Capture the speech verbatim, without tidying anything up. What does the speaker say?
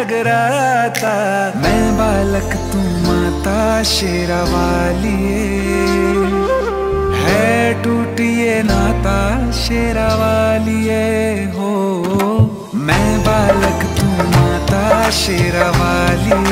जगराता। मैं बालक तू माता शेरा वालिए, है टूटिए नाता शेरा वालिए हो। मैं बालक तू माता शेरा वालिए।